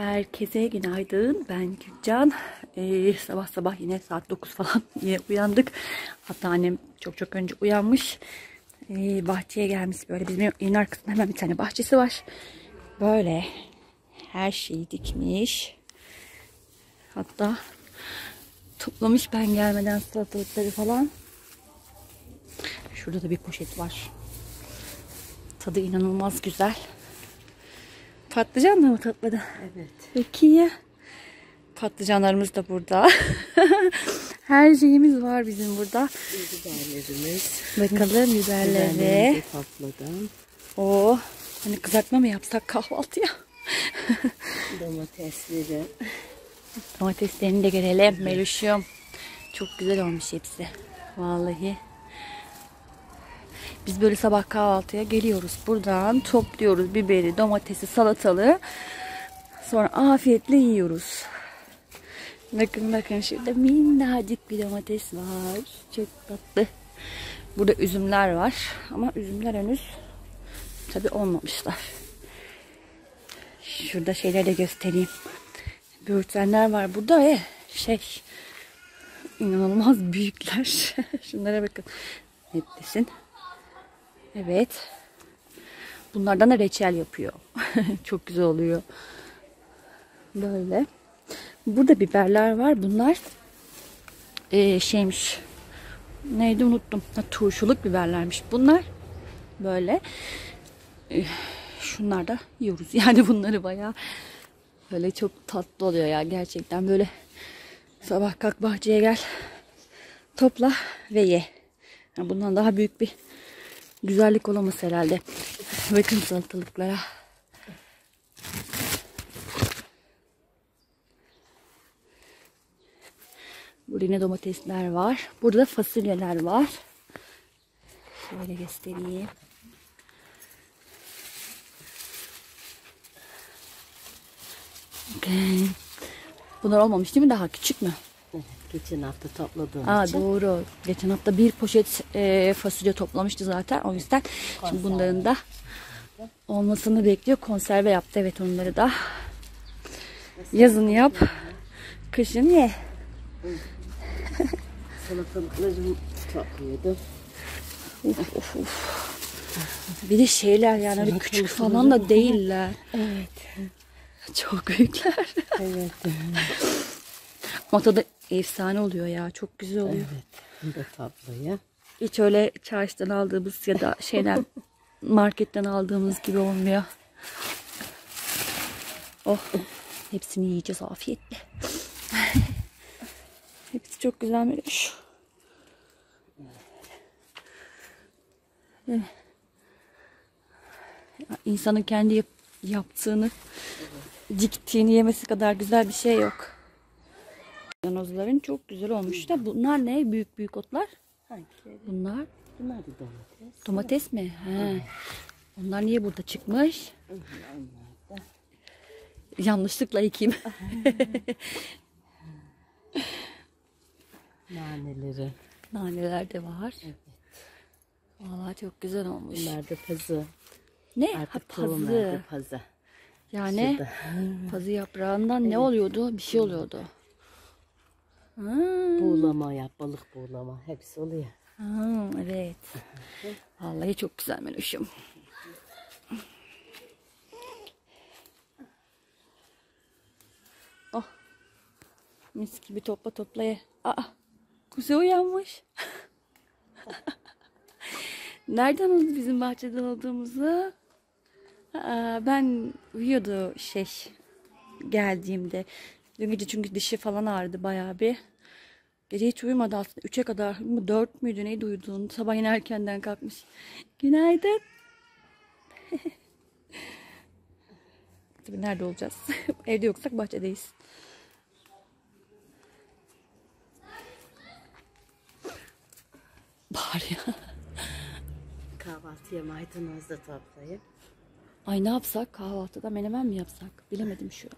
Herkese günaydın. Ben Gülcan. Sabah sabah yine saat 9 falan yine uyandık. Hatta annem çok önce uyanmış. Bahçeye gelmiş. Böyle bizim evin arkasında hemen bir tane bahçesi var. Böyle her şeyi dikmiş. Hatta toplamış ben gelmeden salatalıkları falan. Şurada da bir poşet var. Tadı inanılmaz güzel. Patlıcan da mı topladı? Evet. Peki ya. Patlıcanlarımız da burada. Her şeyimiz var bizim burada. Biberlerimiz. Bakalım biberleri. Topladım. Oo, hani kızartma mı yapsak kahvaltıya? Domatesleri. Domateslerini de görelim Meluş'um. Çok güzel olmuş hepsi. Vallahi. Biz böyle sabah kahvaltıya geliyoruz. Buradan topluyoruz biberi, domatesi, salatalığı. Sonra afiyetle yiyoruz. Bakın şurada minnacık bir domates var. Çok tatlı. Burada üzümler var. Ama üzümler henüz tabii olmamışlar. Şurada şeyleri de göstereyim. Böğürtlenler var burada. İnanılmaz büyükler. Şunlara bakın. Netlesin. Evet. Bunlardan da reçel yapıyor. Çok güzel oluyor. Böyle. Burada biberler var. Bunlar şeymiş. Neydi unuttum. Turşuluk biberlermiş. Bunlar böyle. Şunlar da yiyoruz. Yani bunları bayağı böyle çok tatlı oluyor ya. Gerçekten böyle sabah kalk bahçeye gel. Topla ve ye. Yani bundan daha büyük bir güzellik olamaz herhalde. Bakın salatalıklara. Burada yine domatesler var. Burada fasulyeler var. Şöyle göstereyim. Okay. Bunlar olmamış değil mi? Daha küçük mü? Evet, geçen hafta topladığım için. Doğru. Geçen hafta bir poşet fasulye toplamıştı zaten. O yüzden şimdi bunların da olmasını bekliyor. Konserve yaptı. Evet, onları da. Yazın yap. Kışın ye. Salatalıklarımı topluyordum. Of. Bir de şeyler yani öyle küçük falan da değiller. Evet. Çok büyükler. Evet. Ama tadı efsane oluyor ya. Çok güzel oluyor. Evet. Bu da tatlıya. Hiç öyle çarşıdan aldığımız ya da şeyden marketten aldığımız gibi olmuyor. Oh. Hepsini yiyeceğiz afiyetle. Hepsi çok güzelmiş. İnsanın kendi yaptığını, diktiğini yemesi kadar güzel bir şey yok. Yanozların çok güzel olmuş da bunlar ne? Büyük otlar. Hangileri? Bunlar Bunlar da domates. domates mi? He. Onlar niye burada çıkmış? Onlar da. Yanlışlıkla ekeyim. Naneleri. Naneler de var. Evet. Vallahi çok güzel olmuş. Bunlar da pazı. Ne? Artık Pazı. tohum verdi pazı. Yani Şurada. pazı yaprağından ne oluyordu? Bir şey oluyordu. Buğulama yap, balık buğulama. Hepsi oluyor. Evet. Vallahi çok güzel Meluş'um. Oh. Mis gibi topla ye. Aa. Kuzey uyanmış. Nereden oldu bizim bahçeden olduğumuzu? Ben uyuyordu geldiğimde. Dün gece çünkü dişi falan ağrıdı bayağı bir. Gece hiç uyumadı aslında. 3'e kadar mı 4 müydü neydi uyuduğunu. Sabah yine erkenden kalkmış. Günaydın. Tabii nerede olacağız? Evde yoksak bahçedeyiz. Bahar ya. Kahvaltıya maydanoz da toplayıp. Ay ne yapsak? Kahvaltıda menemen mi yapsak? Bilemedim şu an.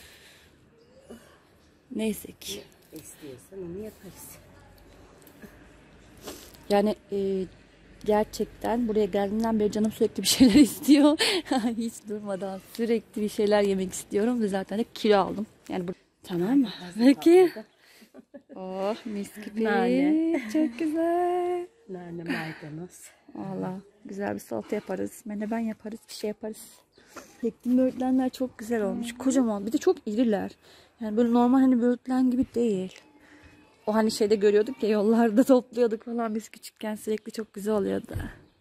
Neyse ki. İstiyorsan onu yaparız. Yani Gerçekten buraya geldiğimden beri canım sürekli bir şeyler istiyor. Hiç durmadan sürekli bir şeyler yemek istiyorum ve zaten de kilo aldım. Yani bu tamam mı? Peki. Oh mis gibi. Nane. Çok güzel. Nane, maydanoz. Valla güzel bir salata yaparız. Menemen yaparız. Bir şey yaparız. Ektiğim böğürtlenler çok güzel olmuş. Kocaman. Bir de çok iriler. Yani böyle normal hani böğürtlen gibi değil. O hani şeyde görüyorduk ya, yollarda topluyorduk falan biz küçükken, sürekli çok güzel oluyordu.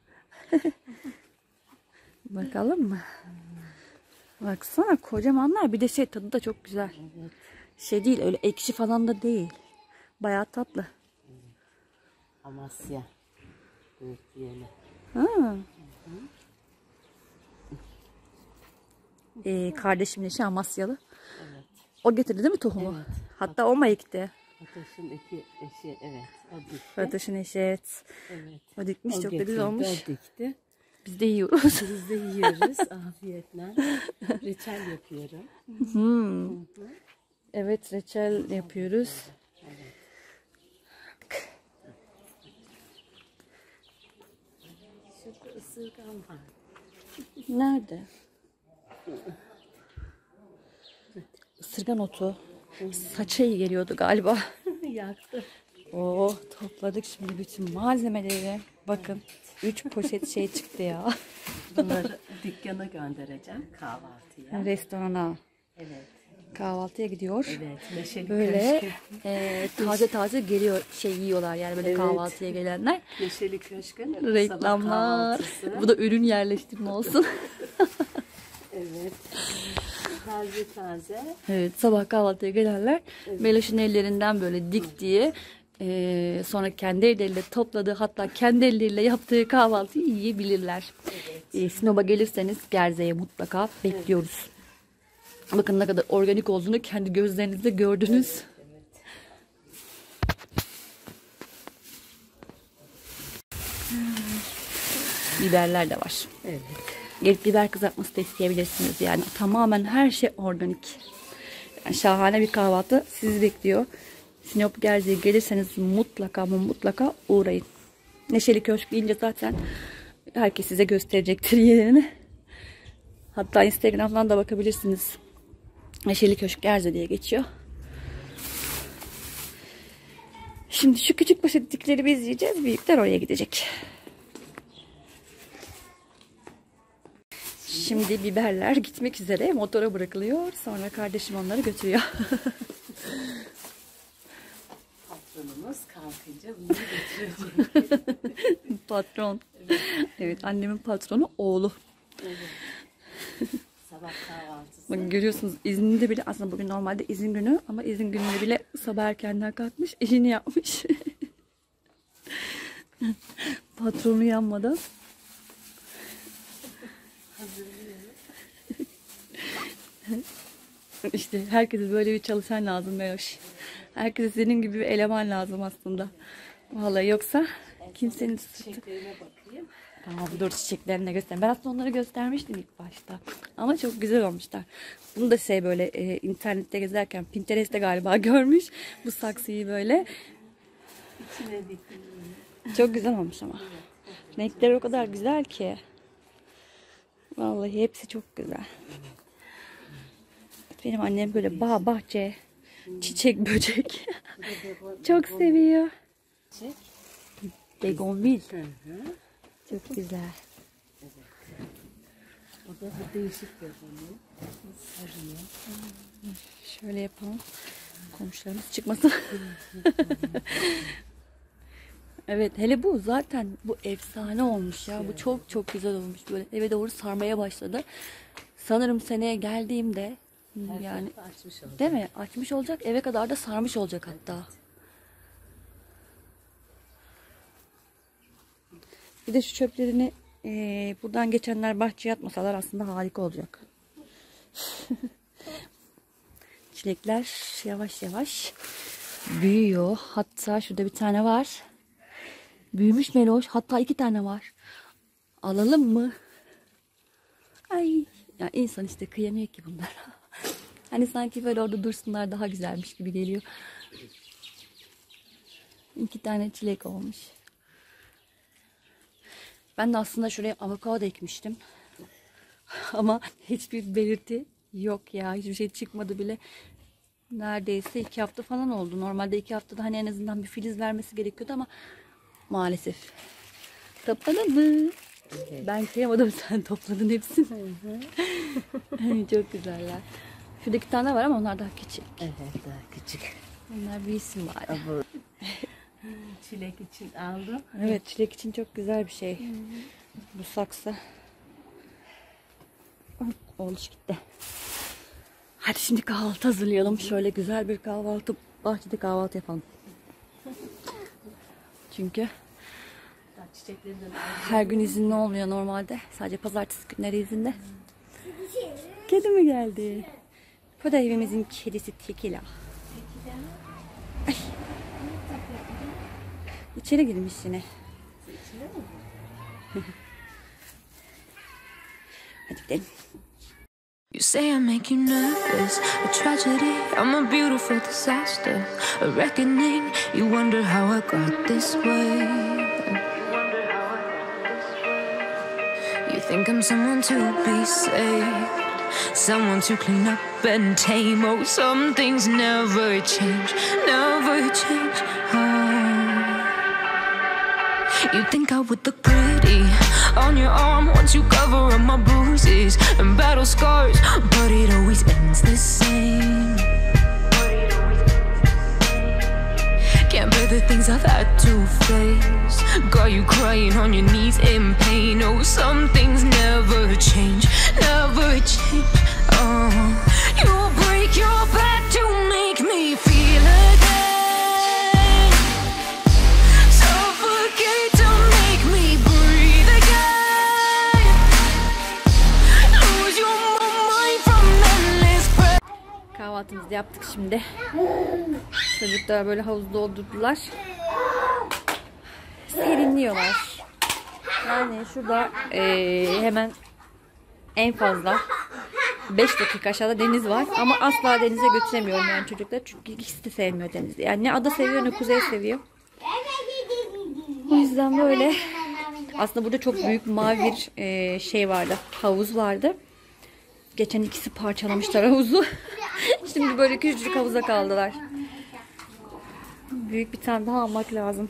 Bakalım mı? Baksana kocamanlar, bir de şey tadı da çok güzel. Evet. Şey değil, öyle ekşi falan da değil. Bayağı tatlı. Amasya. Böğürtleri. Ha. Kardeşimin eşi Amasyalı. Evet. O getirdi değil mi tohumu? Evet. Hatta o mu ekti? Fatoş'un iki eşi, evet. O dikti. Kardeşin eşi, evet. Evet. O dikmiş, O çok da getirdi, güzel olmuş. o dikti. Biz de yiyoruz. Biz de yiyoruz afiyetle. Reçel yapıyorum. Hmm. Evet, reçel yapıyoruz. Evet. Şurada ısırgan var. Nerede? Isırgan otu. Saça iyi geliyordu galiba. Yaktı. Oo, topladık şimdi bütün malzemeleri. Bakın 3 poşet şey çıktı ya. Bunları dükkana göndereceğim kahvaltıya. Restorana Evet. kahvaltıya gidiyor. Evet. Neşeli Böyle Köşk'ün. taze taze geliyor, şey yiyorlar yani böyle Evet. kahvaltıya gelenler. Neşeli Köşk'ün sabah Reklamlar. kahvaltısı. Bu da ürün yerleştirme olsun. Evet. Taze taze. Evet, sabah kahvaltıya gelenler Meloş'un ellerinden böyle diktiği, sonra kendi elleriyle topladığı, hatta kendi elleriyle yaptığı kahvaltıyı yiyebilirler. Sinop'a gelirseniz Gerze'ye mutlaka bekliyoruz. Bakın ne kadar organik olduğunu kendi gözlerinizle gördünüz. Evet. Biberler de var. Evet. Gelip biber kızartması da isteyebilirsiniz. Yani tamamen her şey organik. Yani şahane bir kahvaltı sizi bekliyor. Sinop Gerze'ye gelirseniz mutlaka ama mutlaka uğrayın. Neşeli Köşk deyince zaten herkes size gösterecektir yerini. Hatta Instagram'dan da bakabilirsiniz. Neşeli Köşk Gerze diye geçiyor. Şimdi şu küçük poşetlikleri biz yiyeceğiz. Büyükler oraya gidecek. Şimdi biberler gitmek üzere motora bırakılıyor. Sonra kardeşim onları götürüyor. Patronumuz kalkınca bunları götürecek. Patron. Evet, annemin patronu oğlu. Evet. Sabah kahvaltısı. Bakın görüyorsunuz, izninde bile, aslında bugün normalde izin günü ama izin gününde bile sabah erkenden kalkmış, işini yapmış. Patronu yanmadan. İşte herkese böyle bir çalışan lazım Meloş. Herkese senin gibi bir eleman lazım aslında. Vallahi yoksa kimsenin sırtı. Çiçeklerine bakayım. Tamam, dur çiçeklerini göstereyim. Ben aslında onları göstermiştim ilk başta. Ama çok güzel olmuşlar. Bunu da şey böyle internette gezerken Pinterest'te galiba görmüş. Bu saksıyı böyle. İçine diktim. Çok güzel olmuş ama. Renkleri o kadar güzel ki. Vallahi hepsi çok güzel. Benim annem böyle bağ, bahçe, çiçek, böcek çok seviyor. Çiçek. Begonvil. Hı hı. Çok güzel. O da bir değişik bir konu. Sarıyor. Şöyle yapalım. Komşularımız çıkmasın. Evet, hele bu zaten bu efsane olmuş ya. Bu çok çok güzel olmuş. Böyle eve doğru sarmaya başladı. Sanırım seneye geldiğimde yani Açmış oldu. değil mi? Açmış olacak. Eve kadar da sarmış olacak hatta. Bir de şu çöplerini buradan geçenler bahçeye atmasalar aslında harika olacak. Çilekler yavaş yavaş büyüyor. Hatta şurada bir tane var. Büyümüş Meloş. Hatta 2 tane var. Alalım mı? Ay. Ya insan işte kıyamıyor ki bunlar. Hani sanki böyle orada dursunlar daha güzelmiş gibi geliyor. 2 tane çilek olmuş. Ben de aslında şuraya avokado ekmiştim. Ama hiçbir belirti yok ya. Hiçbir şey çıkmadı bile. Neredeyse 2 hafta falan oldu. Normalde 2 haftada hani en azından bir filiz vermesi gerekiyordu ama maalesef. Topladın mı? Evet. Ben kıyamadım, sen topladın hepsini. Çok güzeller. Şurada 2 tane var ama onlar daha küçük. Evet, daha küçük. Onlar büyüsün bari. Bu çilek için aldım. Evet, çilek için çok güzel bir şey. Bu saksı. Oğluş gitti. Hadi şimdi kahvaltı hazırlayalım. Şöyle güzel bir kahvaltı. Bahçede kahvaltı yapalım. Çünkü Çiçeklerden her gün izinli olmuyor normalde. Sadece pazartesi günleri izinde. Kedi mi geldi? Bu da evimizin kedisi Tekila. Ay. İçeri girmiş yine. Hadi gidelim. You say I make you nervous, a tragedy, I'm a beautiful disaster, a reckoning, you wonder how I got this way. You think I'm someone to be saved, someone to clean up and tame. Oh, some things never change, never change. Oh. You think I would look pretty on your arm once you cover up my bruises and battle scars, but it always ends the same. Can't bear the things I've had to face, got you crying on your knees in pain. Oh, some things never change, never change. Oh, you'll break your back to make me feel again, suffocate to make me breathe again, lose your mind from endless breath. Kahvaltımızı yaptık şimdi. Çocuklar böyle havuz doldurdular. Serinliyorlar. Yani şurada hemen en fazla 5 dakika aşağıda deniz var. Ama asla denize götüremiyorum yani çocuklar. Çünkü ikisi de sevmiyor denizi. Yani ne ada seviyor ne kuzey seviyor. O yüzden böyle. Aslında burada çok büyük mavi bir şey vardı. Havuz vardı. Geçen ikisi parçalamışlar havuzu. Şimdi böyle küçücük havuza kaldılar. Büyük bir tane daha almak lazım.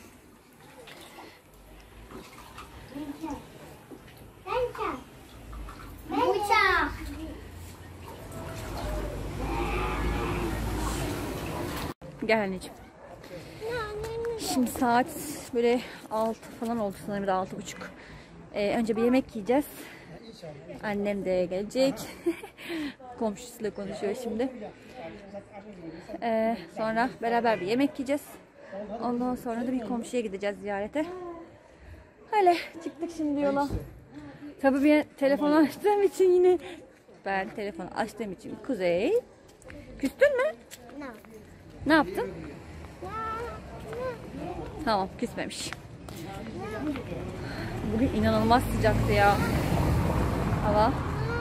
Gel anneciğim. Şimdi saat böyle 6 falan oldu sanırım, da 6:30. Önce bir yemek yiyeceğiz. Annem de gelecek. Komşusuyla konuşuyor şimdi. Sonra beraber bir yemek yiyeceğiz. Ondan sonra da bir komşuya gideceğiz ziyarete. Öyle çıktık şimdi yola. Tabii bir telefon açtığım için yine Kuzey. Küstün mü? Ne yaptın? Tamam, küsmemiş. Bugün inanılmaz sıcaktı ya. Hava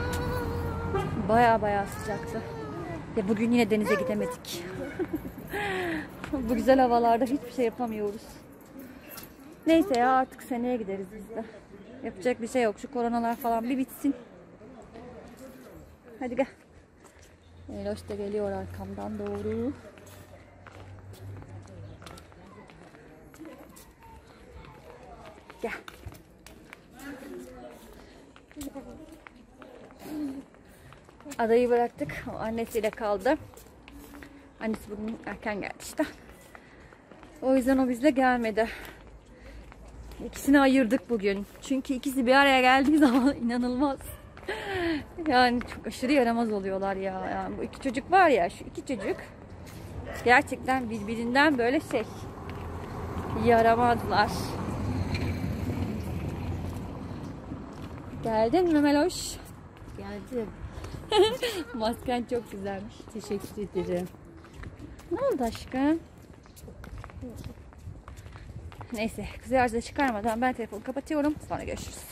baya sıcaktı. Ya bugün yine denize gidemedik. Bu güzel havalarda hiçbir şey yapamıyoruz. Neyse ya, artık seneye gideriz biz de. Yapacak bir şey yok. Şu koronalar falan bir bitsin. Hadi gel. Eloş da geliyor arkamdan doğru. Gel. Adayı bıraktık. O annesiyle kaldı. Annesi bugün erken geldi işte. O yüzden o bizle gelmedi. İkisini ayırdık bugün. Çünkü ikisi bir araya geldiği zaman inanılmaz. Yani çok aşırı yaramaz oluyorlar ya. Yani bu iki çocuk var ya, şu iki çocuk gerçekten birbirinden böyle yaramazlar. Geldin mi Meloş? Geldim. Masken çok güzelmiş. Teşekkür ederim. Ne oldu aşkım? Neyse, kızı arıza çıkarmadan ben telefonu kapatıyorum. Sonra görüşürüz.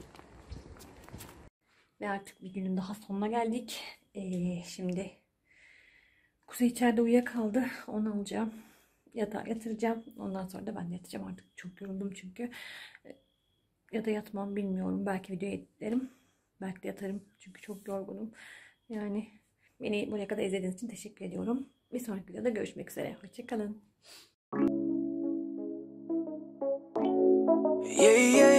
Ve artık bir günün daha sonuna geldik. Şimdi Kuzey içeride uyuyakaldı. Onu alacağım. Yatağa yatıracağım. Ondan sonra da ben de yatacağım artık. Çok yoruldum çünkü. ya da yatmam bilmiyorum. Belki video editlerim. Belki de yatarım. Çünkü çok yorgunum. Yani beni buraya kadar izlediğiniz için teşekkür ediyorum. Bir sonraki videoda görüşmek üzere. Hoşçakalın. Yeah, yeah.